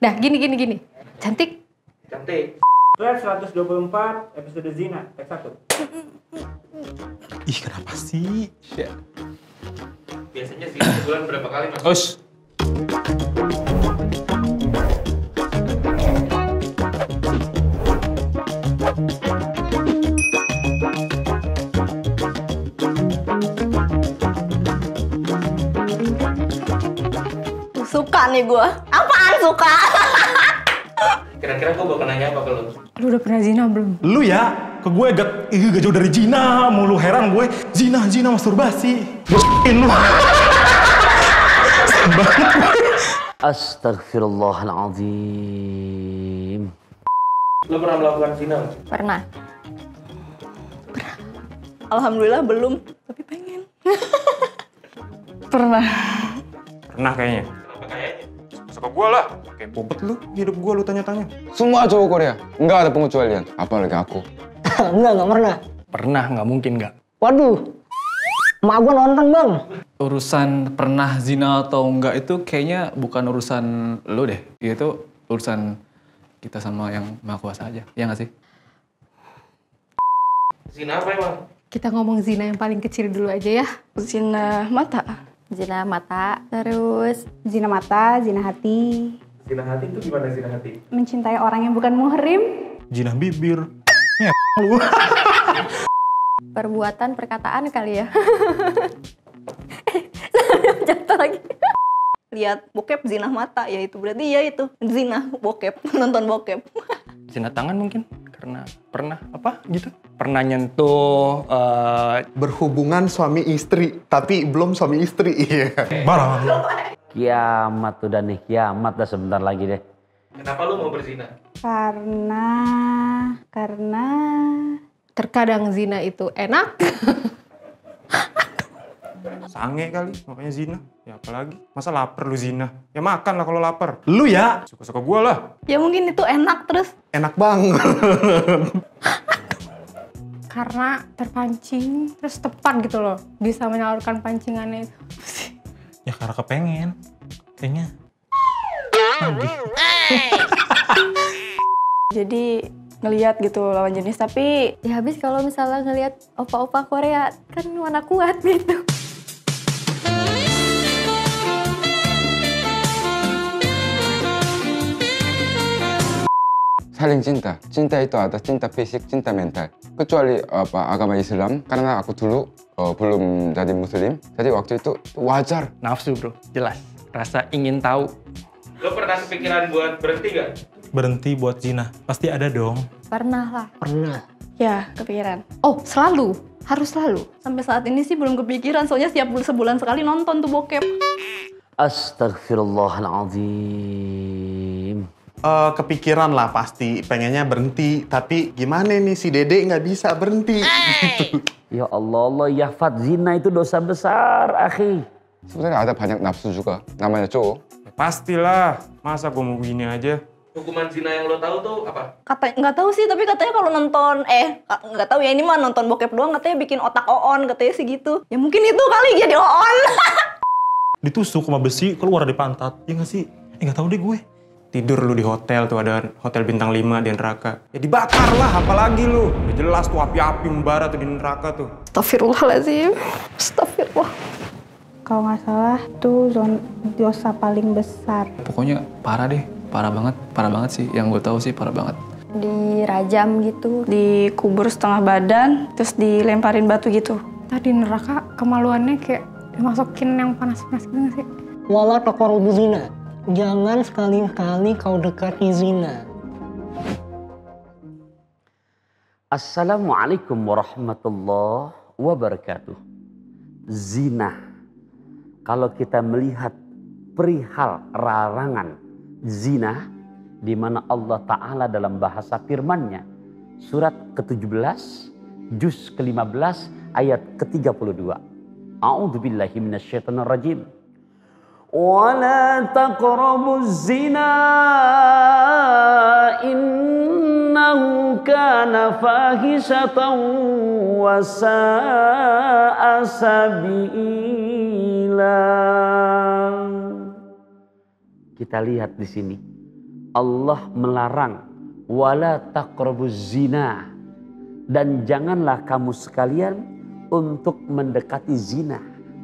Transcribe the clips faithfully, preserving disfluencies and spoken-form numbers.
Nah, gini, gini, gini. Cantik? Cantik. Thread seratus dua puluh empat, episode Zina, tag satu. Ih, kenapa sih? Shit. Biasanya Zina sebulan berapa kali, Mas? Us. Suka nih gue. Apaan suka? Kira-kira gue bakal nanya apa ke lu? Lu udah pernah zina belum? Lu ya, ke gue gak, ih, gak jauh dari zina, mulu heran gue. Zina, zina, masturbasi. Gue s**in lu. Serem banget gue. Astagfirullahaladzim. Lu pernah melakukan zina? Pernah. Pernah. Alhamdulillah belum, tapi pengen. Pernah. Pernah kayaknya. Kenapa kayaknya? Suka gue lah. Kayak bobot lu, hidup gue lu tanya-tanya. Semua cowok Korea, nggak ada pengecualian. Apalagi aku. Enggak, nggak pernah. Pernah, nggak mungkin nggak. Waduh, mak gua nonton bang. Urusan pernah zina atau enggak itu kayaknya bukan urusan lo deh. Itu urusan kita sama yang Maha Kuasa aja. Iya nggak sih? Zina apa emang? Kita ngomong zina yang paling kecil dulu aja ya. Zina mata. Zina mata. Terus Zina mata, zina hati. Zina hati itu gimana zina hati? Mencintai orang yang bukan muhrim. Zina bibir. Ya, lu. perbuatan, perkataan kali ya. Jatuh lagi. Lihat bokep zina mata, ya itu berarti ya itu zina bokep, nonton bokep. Zina tangan mungkin karena pernah apa gitu? Pernah nyentuh uh, berhubungan suami istri, tapi belum suami istri. Barang. Kiamat udah nih, kiamat dah sebentar lagi deh. Kenapa lu mau berzina? Karena, karena terkadang zina itu enak. Sange kali, makanya zina. Ya apalagi, masa lapar lu zina? Ya makan lah kalau lapar. Lu ya, suka-suka gue lah. Ya mungkin itu enak terus. Enak banget. Karena terpancing, terus tepat gitu loh. Bisa menyalurkan pancingannya itu. Ya karena kepengen. Kayaknya. Lagi. Jadi ngelihat gitu lawan jenis, tapi ya habis kalau misalnya ngelihat opa-opa Korea kan mana kuat gitu. Saling cinta. Cinta itu ada cinta fisik, cinta mental. Kecuali apa agama Islam, karena aku dulu uh, belum jadi Muslim, jadi waktu itu wajar. Nafsu bro, jelas. Rasa ingin tahu. Lo pernah kepikiran buat berhenti gak? Berhenti buat zina, pasti ada dong. Pernah lah. Pernah. Ya, kepikiran. Oh, selalu? Harus selalu? Sampai saat ini sih belum kepikiran, soalnya setiap sebulan sekali nonton tuh bokep. Astagfirullahaladzim. Uh, kepikiran lah pasti, pengennya berhenti. Tapi gimana nih si Dede nggak bisa berhenti. Gitu. Ya Allah, Allah, ya Fat, zina itu dosa besar, akhi. Sebenarnya ada banyak nafsu juga, namanya cowok. Ya, pastilah, masa gue mau gini aja. Hukuman zina yang lo tahu tuh apa? Kata nggak tahu sih, tapi katanya kalau nonton eh nggak tahu ya, ini mah nonton bokep doang, katanya bikin otak oon, katanya sih gitu. Ya mungkin itu kali jadi oon. Ditusuk sama besi, keluar dari pantat. Ya nggak sih? Eh nggak tahu deh gue. Tidur lu di hotel tuh, ada hotel bintang lima di neraka. Ya dibakar lah, apalagi lu. Udah jelas tuh api-api membara tuh di neraka tuh. Astagfirullahaladzim. Astagfirullah. Kalau nggak salah tuh zon dosa paling besar. Pokoknya parah deh, parah banget, parah banget sih. Yang gue tahu sih parah banget. Dirajam gitu, dikubur setengah badan, terus dilemparin batu gitu. Tadi neraka kemaluannya kayak dimasukin yang panas-panas gitu nggak sih? Wala taqrabu zina. Jangan sekali-kali kau dekati zina. Assalamualaikum warahmatullahi wabarakatuh. Zina. Kalau kita melihat perihal larangan zina, di mana Allah Ta'ala dalam bahasa firman-Nya, surat ke tujuh belas, juz ke lima belas, ayat ke tiga puluh dua. A'udzubillahi minasyaitonirrajim. وَلَا تَقْرَبُوا الزِّنَا إِنَّهُ كَانَ فَاحِشَةً وَسَاءَ سَبِيلًا. Kita lihat di sini Allah melarang wala taqrabuz zina, dan janganlah kamu sekalian untuk mendekati zina.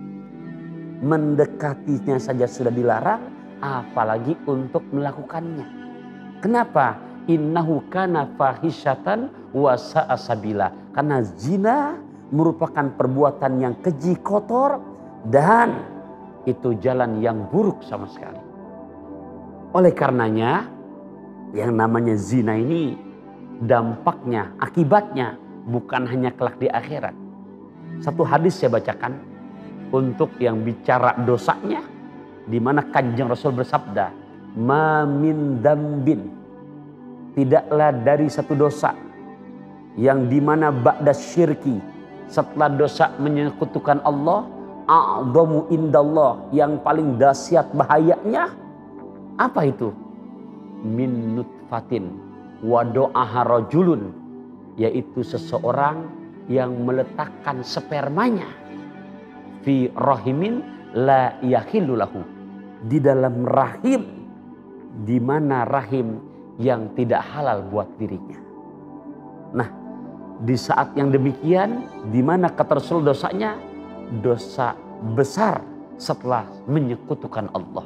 Mendekatinya saja sudah dilarang, apalagi untuk melakukannya. Kenapa? Innahu kana fahisyatan wa sa'a sabila. Karena zina merupakan perbuatan yang keji, kotor, dan itu jalan yang buruk sama sekali. Oleh karenanya, yang namanya zina ini dampaknya, akibatnya bukan hanya kelak di akhirat. Satu hadis saya bacakan untuk yang bicara dosanya, di mana Kanjeng Rasul bersabda, "Ma min dambin," tidaklah dari satu dosa yang dimana ba'da syirki, setelah dosa menyekutukan Allah, a'dhamu indallah, yang paling dahsyat bahayanya. Apa itu? Min nutfatin wa do'aha rajulun, yaitu seseorang yang meletakkan spermanya fi rahimin la yahillu lahu, di dalam rahim, di mana rahim yang tidak halal buat dirinya. Nah, di saat yang demikian, di mana kata Rasul dosanya dosa besar setelah menyekutukan Allah.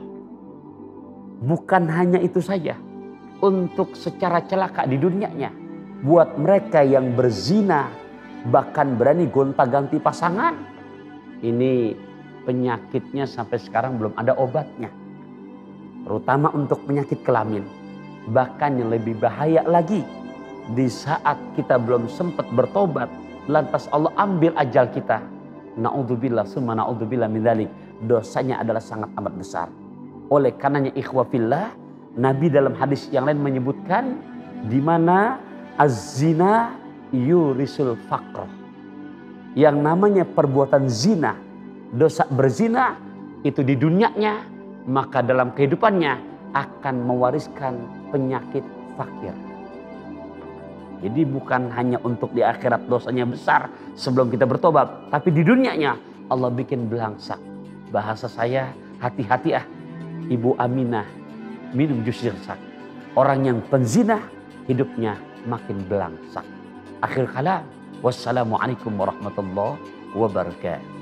Bukan hanya itu saja, untuk secara celaka di dunianya, buat mereka yang berzina bahkan berani gonta-ganti pasangan, ini penyakitnya sampai sekarang belum ada obatnya, terutama untuk penyakit kelamin. Bahkan yang lebih bahaya lagi, di saat kita belum sempat bertobat, lantas Allah ambil ajal kita, na'udzubillah summa na'udzubillah min dzalik, dosanya adalah sangat amat besar. Oleh karenanya ikhwah fillah, Nabi dalam hadis yang lain menyebutkan di mana az-zina yurisul faqr. Yang namanya perbuatan zina, dosa berzina itu di dunianya, maka dalam kehidupannya akan mewariskan penyakit fakir. Jadi bukan hanya untuk di akhirat dosanya besar sebelum kita bertobat, tapi di dunianya Allah bikin belangsak. Bahasa saya, hati-hati ah Ibu Aminah minum jus sirsak. Orang yang penzina hidupnya makin belangsak. Akhir kalam, wassalamualaikum warahmatullahi wabarakatuh.